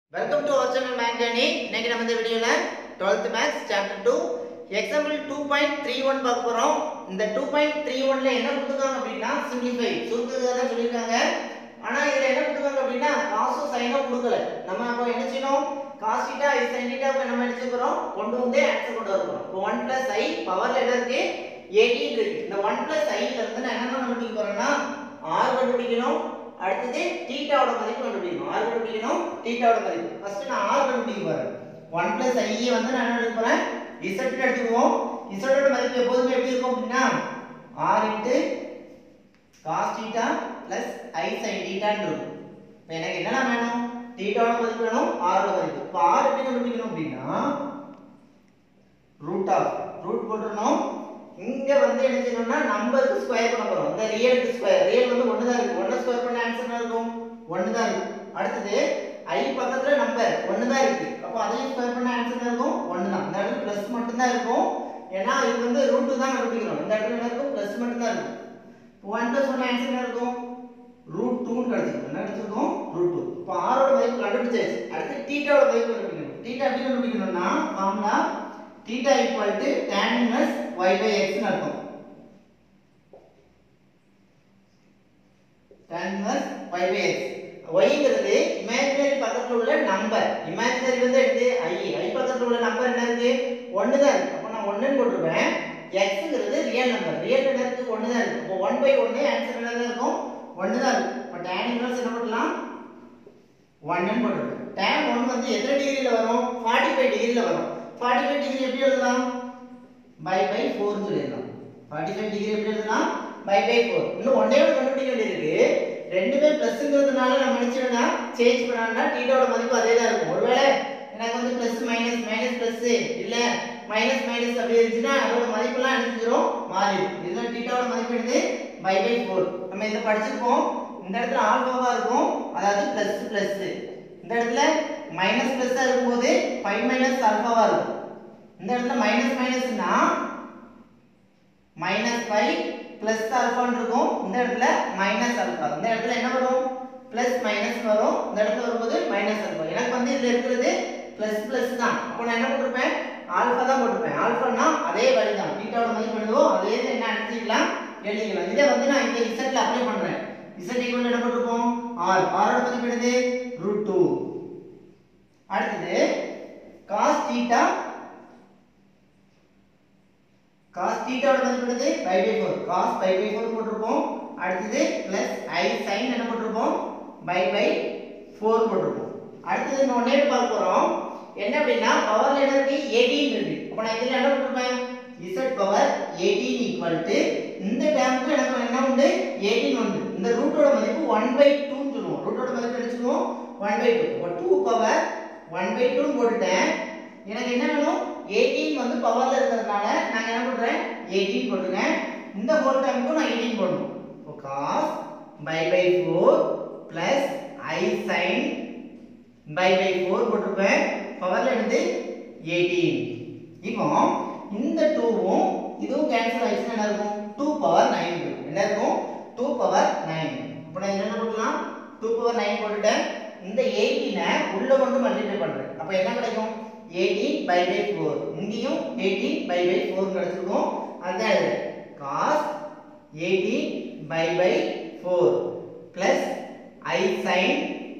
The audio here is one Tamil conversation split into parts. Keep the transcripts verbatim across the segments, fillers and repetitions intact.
Welcome to our channel Math Journey. இன்னைக்கு நம்ம இந்த வீடியோல twelfth Maths chapter two example two point three one பார்க்க போறோம். இந்த two point three one ல என்ன கொடுத்திருக்காங்க அப்படினா simplify சுருக்குறதா தான் சொல்லிருக்காங்க. ஆனா இதுல என்ன கொடுத்திருக்காங்க அப்படினா cos sin கொடுக்கல. நம்ம அப்ப என்ன செய்யணும்? cos θ i sin θ க்கு நம்ம என்ன செய்றோம்? கொண்டு வந்து ஆன்சர் கொண்டு வரணும். இப்போ one plus i பவர்ல என்ன இருக்கு? eighteen இருக்கு. இந்த one plus i ல இருந்து நான் என்ன கண்டுபிடிக்க போறேன்னா r கண்டுபிடிக்கணும். அடுத்து θ ஓட மதிப்பு கண்டுபிடிக்கணும். r கண்டுபிடிக்கணும். θ ஓட மதிப்பு. ஃபர்ஸ்ட் நான் r கண்டுபிடிக்க போறேன். one plus i வந்து நான் என்ன எடுக்க போறேன்? z க்கு எடுத்துக்குவோம். z ஓட மதிப்பு எப்பவுமே எப்படி இருக்கும் அப்படினா r cos θ plus i sin θ ன்னு இருக்கும். இப்போ எனக்கு என்னலாம் வேணும்? θ ஓட மதிப்பு வேணும், r ஓட மதிப்பு. இப்போ r எப்படி கண்டுபிடிக்கணும் அப்படினா ரூட் ஆஃப் ரூட் போட்டுறணும். இங்க வந்து என்ன செய்யணும்னா நம்பருக்கு ஸ்கொயர் பண்ண போறோம். இந்த ரியலுக்கு ஸ்கொயர் ரியல் வந்து ஒன்று தான் இருக்கு. ஒன்று ஸ்கொயர் பண்ண ஆன்சர் என்ன இருக்கும்? ஒன்று தான் இருக்கு. அடுத்து i பக்கத்துல நம்பர் ஒன்று தான் இருக்கு. அப்ப அதையும் ஸ்கொயர் பண்ண ஆன்சர் என்ன இருக்கும்? ஒன்று தான். இந்த இடத்துல பிளஸ் மட்டும் தான் இருக்கும். ஏன்னா இது வந்து ரூட் தான் கண்டுபிடிக்கிறோம். இந்த இடத்துல என்ன இருக்கும்? பிளஸ் மட்டும் தான் இருக்கும். one plus one ஆன்சர் என்ன இருக்கும்? ரூட் two ன்னு கிடைச்சிருக்கும். என்ன கிடைச்சிருக்கும்? Root two. இப்போ r ஓட மதிப்பு கண்டுபிடிச்சாச்சு. அடுத்து θ ஓட மதிப்பு கண்டுபிடிக்கணும். θ எப்படி கண்டுபிடிக்கணும்னா formula θ equal to tan inverse y by x ன்னு அர்த்தம். tan inverse y by x. y ங்கிறது இமேஜினரி பக்கத்துல உள்ள நம்பர். இமேஜினரி வந்து என்னது? i. i பக்கத்துல உள்ள நம்பர் என்ன இருக்கு? ஒன்று தான் இருக்கு. அப்ப நான் ஒன்று ன்னு போட்டுருவேன். x ங்கிறது ரியல் நம்பர். ரியல் என்ன இருக்கு? ஒன்று தான் இருக்கு. அப்ப one by one ஆன்சர் என்ன இருக்கும்? ஒன்று தான் இருக்கு. அப்ப tan inverse என்ன பண்ணலாம்? one ன்னு போட்டுருவேன். tan one வந்து எத்தனை டிகிரில வரும்? forty-five டிகிரில வரும். forty-five டிகிரி எப்படி எழுதலாம்? by by four ன்னு சொல்லிடலாம். forty-five டிகிரி எப்படி எழுதலாம்? by by four. இன்னும் ஒண்ணே ஒண்ணு கண்டுபிடிக்க வேண்டியிருக்கு. ரெண்டுமே பிளஸ்ங்கிறதுனால நம்ம நினைச்சோம்னா சேஞ்ச் பண்ணாமனா θ ஓட மதிப்பு அதே தான் இருக்கும். ஒருவேளை எனக்கு வந்து பிளஸ் மைனஸ் மைனஸ் பிளஸ் இல்ல மைனஸ் மைனஸ் அப்படி இருந்துச்சுன்னா அதோட மதிப்பெல்லாம் அடிச்சிரும் மாறிடும். இதுல θ ஓட மதிப்பு என்னது? by by four. நம்ம இத படிச்சிருப்போம். இந்த இடத்துல ஆல்பாவா இருக்கும். அதாவது பிளஸ் பிளஸ். இந்த இடத்துல மைனஸ் பிளஸ்ஸா இருக்கும்போது five மைனஸ் ஆல்பாவா இருக்கும். இந்த இடத்துல மைனஸ் மைனஸ்னா மைனஸ் five பிளஸ் ஆல்பான்னு இருக்கும். இந்த இடத்துல மைனஸ் ஆல்பா. இந்த இடத்துல என்ன வரும்? பிளஸ் மைனஸ் வரும். இந்த இடத்துல வரும்போது மைனஸ் ஆல்பா. எனக்கு வந்து இதுல இருக்கிறது பிளஸ் பிளஸ் தான். அப்போ நான் என்ன போட்டுருப்பேன்? ஆல்பா தான் போட்டுருப்பேன். ஆல்பானா அதே வழி தான். θ ஓட மதிப்பு எழுதுவோம். அதே என்ன அடிச்சிக்கலாம் எழுதிக்கலாம். இதை வந்து நான் இந்த z ல அப்ளை பண்றேன். z ஈக்குவல் என்ன போட்டுருப்போம்? r. r ஓட மதிப்பு என்னது? Root two. அடுத்து cos θ cos θ ஓட மதிப்பு என்னது? pi by four. cos pi by four போட்டுருப்போம். அடுத்து plus i sin என்ன போட்டுருப்போம்? pi by four போட்டுருப்போம். அடுத்து நம்ம ஒண்ணே பார்க்க போறோம். என்ன அப்படினா பவர்ல என்ன இருக்கு? eighteen இருக்கு. அப்ப நான் இதுல என்ன போட்டுருப்பேன்? z power eighteen equal to இந்த டேர்முக்கு எனக்கு என்ன உண்டு? eighteen உண்டு. இந்த ரூட்டோட மதிப்பு one by two ன்னு சொல்லுவோம். ரூட்டோட மதிப்பு என்ன சொல்லுவோம்? one by two. அப்ப two power one by two ன்னு போட்டுட்டேன். எனக்கு என்ன வேணும்? eighteen வந்து பவர்ல இருக்கிறதுனால நான் என்ன பண்றேன்? eighteen போடுறேன். இந்த ஹோல் டேர்முக்கு நான் eighteen போடணும். அப்ப cos pi by four plus i sin pi by four போட்டுருப்பேன். பவர்ல என்னது? eighteen. இப்போ இந்த two வும் இதுவும் கேன்சல் ஆயிடுச்சுன்னா என்ன இருக்கும்? two power nine இருக்கும். என்ன இருக்கும்? two power nine. அப்ப நான் என்ன பண்ணலாம்? two power nine போட்டுட்டேன். இந்த eighteen ஐ உள்ள கொண்டு மல்டிப்ளை பண்றேன். அப்ப என்ன கிடைக்கும்? eighteen pi by four. இங்கேயும் eighteen pi by four கிடைச்சிருக்கும். அதான் இது cos eighteen pi by four plus i sin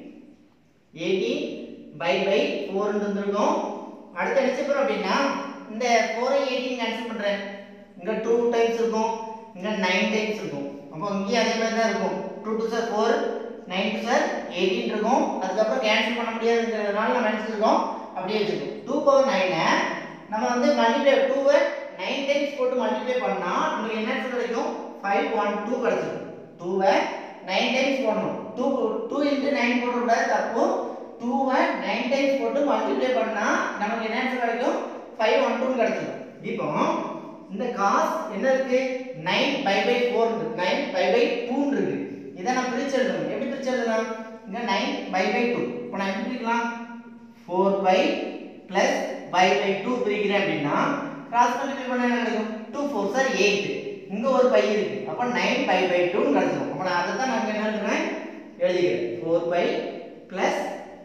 eighteen pi by four ன்னு வந்திருக்கும். அடுத்து என்ன செய்ய போறோம் அப்படின்னா இந்த four ஐ eighteen கேன்சல் பண்றேன். இங்க two டைம்ஸ் இருக்கும். இங்க nine டைம்ஸ் இருக்கும். அப்போ இங்கே அதே மாதிரி தான் இருக்கும். two two are four, nine two are eighteen இருக்கும். அதுக்கு அப்புறம் கேன்சல் பண்ண முடியாதுங்கிறதுனால நம்ம என்ன செஞ்சிருக்கோம்? அப்படியே வச்சிருக்கோம். two power nine ஐ நம்ம வந்து மல்டிப்ளை two ஐ nine டைம்ஸ் போட்டு மல்டிப்ளை பண்ணா நமக்கு என்ன ஆன்சர் கிடைக்கும்? five one two கிடைச்சிரும். two ஐ nine டைம்ஸ் போடணும். two two into nine போட கூடாது. அப்போ two ஐ nine டைம்ஸ் போட்டு மல்டிப்ளை பண்ணா நமக்கு என்ன ஆன்சர் கிடைக்கும்? five one two கிடைச்சிரும். இப்போ இந்த cos என்ன இருக்கு? nine pi by four இருக்கு. nine pi by two இருக்கு. இத நான் பிரிச்சு எழுதணும். எப்படி பிரிச்சு எழுதலாம்? இங்க nine pi by two. இப்போ நான் எப்படி பிரிக்கலாம்? four pi plus pi by two பிரிக்கிறேன் அப்படினா கிராஸ் மல்டிப்ளை பண்ணா என்ன கிடைக்கும்? two fours are eight. இங்க ஒரு pi இருக்கு. அப்ப nine pi by two ன்னு கிடைச்சிரும். அப்ப நான் அத தான் நான் என்ன எழுதுறேன்? எழுதிக்கிறேன். four pi plus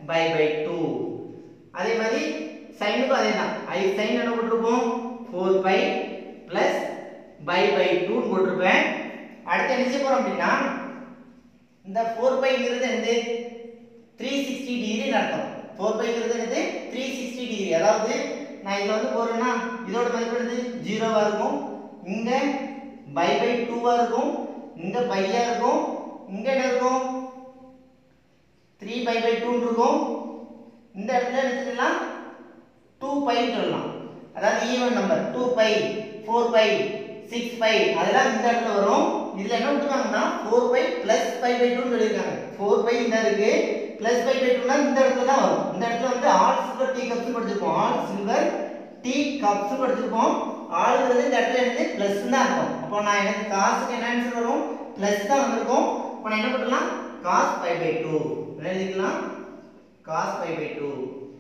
pi by two. அதே மாதிரி சைனுக்கும் அதே தான். ஐ சைன் என்ன போட்டிருப்போம் four pi plus pi by டூன்னு போட்டிருப்பேன். அடுத்து என்ன செய்ய போறோம் அப்படின்னா இந்த ஃபோர் பைங்கிறது என்னது த்ரீ சிக்ஸ்டி டிகிரி அர்த்தம். ஃபோர் பைங்கிறது என்னது த்ரீ சிக்ஸ்டி டிகிரி. அதாவது நான் இதில் வந்து போறேன்னா இதோட மதிப்பு என்னது ஜீரோவா இருக்கும், இங்க பை பை டூவா இருக்கும், இங்க பையா இருக்கும், இங்க என்ன இருக்கும் த்ரீ பை பை டூன்னு இருக்கும். இந்த இடத்துல என்ன சொல்லலாம் டூ பை சொல்லலாம். அதாவது even number two pi four pi six pi அதெல்லாம் இந்த இடத்துல வரும். இதுல என்ன விட்டுருக்காங்கன்னா four pi plus pi by டூன்னு சொல்லியிருக்காங்க. ஃபோர் பை இந்த இருக்கு பிளஸ் பை பை டூனா இந்த இடத்துல தான் வரும். இந்த இடத்துல வந்து ஆல் சில்வர் டீ கப்ஸ் படிச்சிருப்போம். ஆல் சில்வர் டீ கப்ஸ் படிச்சிருப்போம். ஆளுங்கிறது இந்த இடத்துல எனக்கு பிளஸ் தான் இருக்கும். அப்போ நான் எனக்கு காசுக்கு என்ன ஆன்சர் வரும் பிளஸ் தான் வந்திருக்கும். அப்போ நான் என்ன பண்ணலாம் காஸ் பை பை டூ எழுதிக்கலாம் காஸ் பை பை டூ.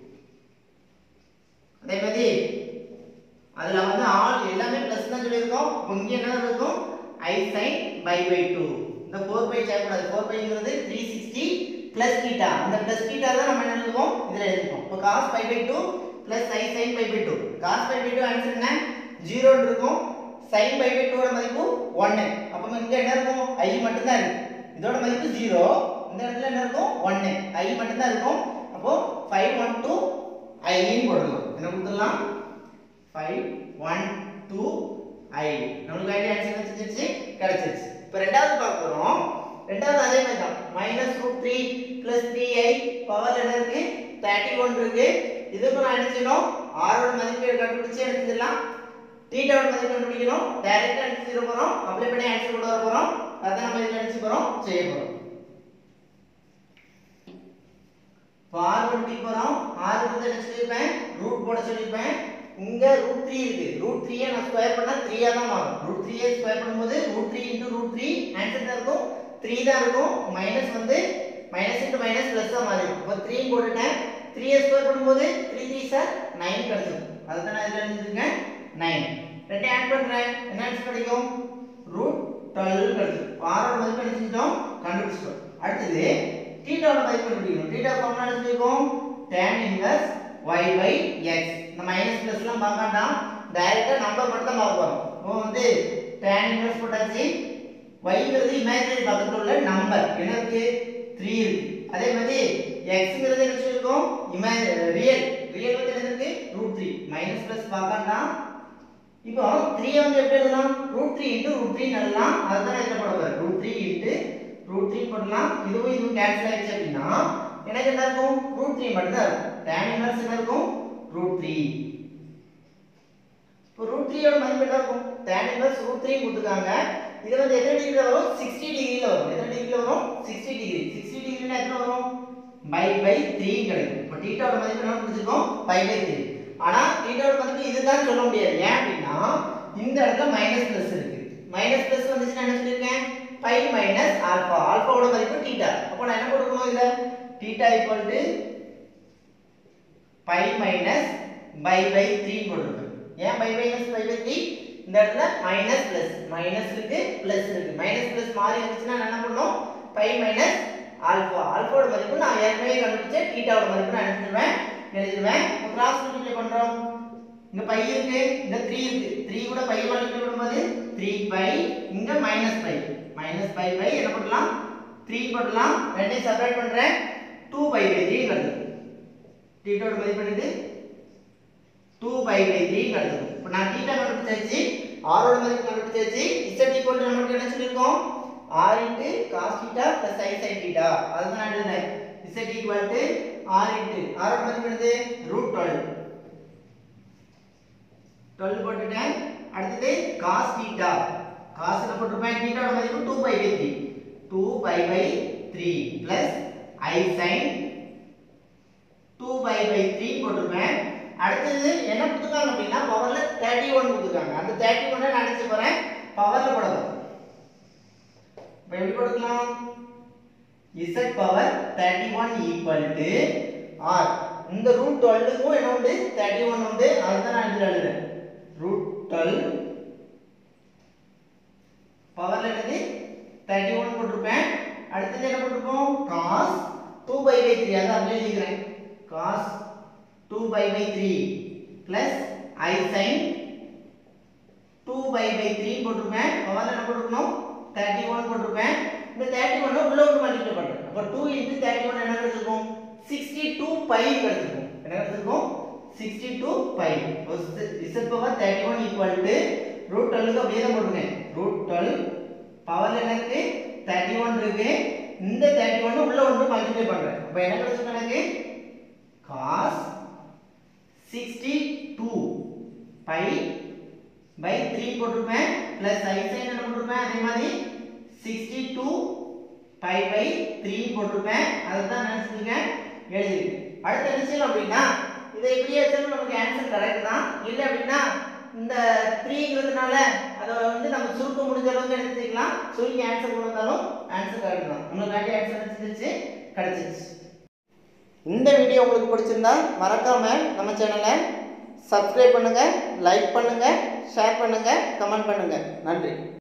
அதே மாதிரி அதுல வந்து ஆல் எல்லாமே பிளஸ் தான் சொல்லியிருக்கோம். இங்க என்ன இருக்கும் i sine pi by two. இந்த ஃபோர் பை சேர்க்கூடாது. ஃபோர் பைங்கிறது த்ரீ சிக்ஸ்டி பிளஸ் தீட்டா. அந்த பிளஸ் தீட்டா தான் நம்ம என்ன எழுதுவோம் இதுல எழுதுவோம். இப்போ cos pi by two plus i sine pi by two. Cos pi by two answer என்ன ஜீரோன்னு இருக்கும். சைன் பை பை டூவோட மதிப்பு ஒன்று. அப்போ இங்க என்ன இருக்கும் ஐ மட்டும் தான் இருக்கு. இதோட மதிப்பு ஜீரோ. இந்த இடத்துல என்ன இருக்கும் ஒன்று ஐ மட்டும் தான் இருக்கும். அப்போ ஃபைவ் ஒன் டூ ஐன்னு போடலாம். என்ன கொடுத்துடலாம் ஃபைவ் ஒன் டூ ஐ. நமக்கு வேண்டிய ஆன்சர் கிடைச்சிருச்சு கிடைச்சிருச்சு. இப்போ ரெண்டாவது பார்க்க போறோம். ரெண்டாவது அதே மாதிரி தான் minus root three plus three i power என்ன இருக்கு தேர்ட்டி ஒன் இருக்கு. இதுக்கு நான் என்ன செய்யணும் ஆரோட மதிப்பு கண்டுபிடிச்சு என்ன செஞ்சிடலாம் தீட்டாவோட மதிப்பு கண்டுபிடிக்கணும். டைரக்டா என்ன செய்ய போறோம் அப்ளை பண்ணி ஆன்சர் கொண்டு வர போறோம். அதான் நம்ம இதில் நினைச்சு போறோம் செய்ய போறோம். ஆர் கண்டுபிடிக்க போறோம். ஆர் வந்து என்ன சொல்லியிருப்பேன் ரூட் போட சொல்லியிருப்பேன். இங்க ரூட் த்ரீ இருக்கு. ரூட் த்ரீ நான் ஸ்கொயர் பண்ணா த்ரீ ஆ தான் மாறும். ரூட் த்ரீ ஸ்கொயர் பண்ணும்போது root three into root three answer தான் இருக்கும் த்ரீ தான் இருக்கும். மைனஸ் வந்து மைனஸ் இன்டு மைனஸ் பிளஸ் தான் மாறிடும். இப்போ த்ரீ போட்டுட்டேன். த்ரீ ஸ்கொயர் பண்ணும்போது த்ரீ த்ரீ சார் நைன் கிடைச்சிடும். அதுதான் நான் இதில் எழுதிருக்கேன் நைன். ரெண்டே ஆட் பண்றேன் என்ன ஆன்சர் கிடைக்கும் ரூட் டுவெல் கிடைச்சிடும். ஆரோட மதிப்பு என்ன செஞ்சிட்டோம் கண்டுபிடிச்சிட்டோம். அடுத்தது தீட்டாவோட மதிப்பு கண்டுபிடிக்கணும். தீட்டா ஃபார்முலா என்ன சொல்லிருக்கோம் tan inverse y by x. இந்த மைனஸ் பிளஸ் எல்லாம் பார்க்காண்டாம் டைரக்டா நம்பர் மட்டும் தான் பார்க்க போறோம். இப்போ வந்து tan இன்வெர்ஸ் போட்டாச்சு. yங்கிறது இமேஜினரி பக்கத்துல உள்ள நம்பர் என்ன இருக்கு த்ரீ இருக்கு. அதே மாதிரி xங்கிறது என்ன சொல்லிருக்கோம் இமேஜ் ரியல் ரியல் வந்து என்ன இருக்கு ரூட் த்ரீ. மைனஸ் பிளஸ் பார்க்காண்டாம். இப்போ த்ரீ வந்து எப்படி எழுதலாம் root three into root three எழுதலாம். அதுதான் என்ன போட போறேன் root three into root three போடலாம். இதுவும் இதுவும் கேன்சல் ஆயிடுச்சு அப்படின்னா எனக்கு என்ன இருக்கும் ரூட் த்ரீ மட்டும் தான் இருக்கும். tan இன்வெர்ஸ் என்ன இருக்கும் ரூட் த்ரீ. இப்போ ரூட் த்ரீ ஓட மதிப்பு என்ன இருக்கும் tan இன்வெர்ஸ் ரூட் த்ரீ கொடுத்துருக்காங்க. இது வந்து எத்தனை டிகிரில வரும் சிக்ஸ்டி டிகிரில வரும். எத்தனை டிகிரில வரும் சிக்ஸ்டி டிகிரி. சிக்ஸ்டி டிகிரினா எத்தனை வரும் பை பை த்ரீ கிடைக்கும். இப்போ தீட்டாவோட மதிப்பு என்ன கொடுத்துருக்கோம் பை பை த்ரீ. ஆனா தீட்டாவோட மதிப்பு இதுதான் சொல்ல முடியாது. ஏன் அப்படின்னா இந்த இடத்துல மைனஸ் பிளஸ் இருக்கு. மைனஸ் பிளஸ் வந்துச்சுன்னா என்ன சொல்லியிருக்கேன் பை மைனஸ் ஆல்பா. ஆல்பாவோட மதிப்பு தீட்டா. அப்போ நான் என்ன கொடுக்கணும் இதுல theta equal to pi minus pi by three போட்டுருக்கேன். ஏன் pi minus pi by three இந்த இடத்துல மைனஸ் பிளஸ் மைனஸ் இருக்கு பிளஸ் இருக்கு. மைனஸ் பிளஸ் மாறி வந்துச்சுன்னா நான் என்ன பண்ணணும் பை மைனஸ் ஆல்பா. ஆல்பாவோட மதிப்பு நான் ஏற்கனவே கண்டுபிடிச்சேன். தீட்டாவோட மதிப்பு நான் எழுதிடுவேன் எழுதிடுவேன். கிராஸ் மல்டிப்ளை பண்றோம். இங்க பை இருக்கு இங்க த்ரீ இருக்கு. த்ரீ கூட பை மல்டிப்ளை பண்ணும்போது த்ரீ பை இங்க minus pi minus pi by என்ன பண்ணலாம் த்ரீ போடலாம். ரெண்டையும் செப்பரேட் பண்றேன் டூ பை பை த்ரீ வருது. தீட்டாவோட மதிப்பு என்னது டூ பை பை த்ரீ வருது. இப்போ நான் தீட்டா கண்டுபிடிச்சாச்சு ஆரோட மதிப்பு கண்டுபிடிச்சாச்சு. z ஈக்குவல் டு நமக்கு என்ன சொல்லிருக்கோம் r into cos θ plus i sin θ. அதுதான் நான் எழுதுறேன் z equal to r into ஆரோட மதிப்பு என்னது ரூட் டுவெல். டுவெல் போட்டுட்டேன். அடுத்து cos θ cos என்ன போட்டுருப்பேன் θவோட மதிப்பு two pi by three two pi by three plus i sin two pi by three போட்டுருப்பேன். அடுத்தது என்ன கொடுத்துருக்காங்க அப்படின்னா பவர்ல தேர்ட்டி ஒன் கொடுத்துருக்காங்க. அந்த தேர்ட்டி ஒன் நான் நினைச்சு போறேன் பவர்ல போட போறேன். இப்போ எப்படி கொடுக்கலாம் z power thirty one equal to r. இந்த ரூட் டுவெல்லுக்கும் என்ன உண்டு தேர்ட்டி ஒன் உண்டு. அதுதான் நான் இதில் எழுதுறேன் ரூட் டுவெல் பவர்ல என்னது தேர்ட்டி ஒன் போட்டிருப்பேன். அடுத்தது என்ன போட்டிருப்போம் cos two pi by three அதை அப்படியே எழுதிக்கிறேன் cos two pi by three plus I sin two pi by three போட்டுருப்பேன் பவர்ல என்ன போட்டுக்கணும் thirty-one போட்டுருப்பேன் இந்த thirty-one உள்ள விட்டு மல்டிப்ளை பண்றேன் அப்ப two into thirty-one என்ன கிடைச்சிருக்கும் sixty-two pi கிடைச்சிருக்கும் என்ன கிடைச்சிருக்கும் sixty-two pi z power thirty-one equal to root twelve க்கு அப்படியே தான் போட்டுருக்கேன் root twelve பவர்ல என்ன இருக்கு thirty-one இருக்கு இந்த thirty-one உள்ள விட்டு மல்டிப்ளை பண்றேன் அப்ப என்ன கிடைச்சிருக்கும் எனக்கு cos sixty-two pi by three போட்டுருப்பேன் plus I sin என்ன போட்டுருப்பேன் அதே மாதிரி sixty-two pi by three போட்டுருப்பேன் அதுதான் நினைச்சிருக்கேன் எழுதிருக்கேன் அடுத்து என்ன செய்யணும் அப்படின்னா இதை இப்படியே வச்சாலும் நமக்கு ஆன்சர் கரெக்ட் தான் இல்லை அப்படின்னா இந்த த்ரீங்கிறதுனால அதை வந்து நம்ம சுருக்க முடிஞ்ச அளவுக்கு எடுத்துக்கலாம் சுருக்கி ஆன்சர் கொண்டு வந்தாலும் ஆன்சர் கரெக்ட் தான் உங்களுக்கு வேண்டிய ஆன்சர் கிடைச்சிருச்சு கிடைச்சிருச்சு இந்த வீடியோ உங்களுக்கு பிடிச்சிருந்தா மறக்காம நம்ம சேனலை சப்ஸ்கிரைப் பண்ணுங்க லைக் பண்ணுங்க ஷேர் பண்ணுங்க கமெண்ட் பண்ணுங்க நன்றி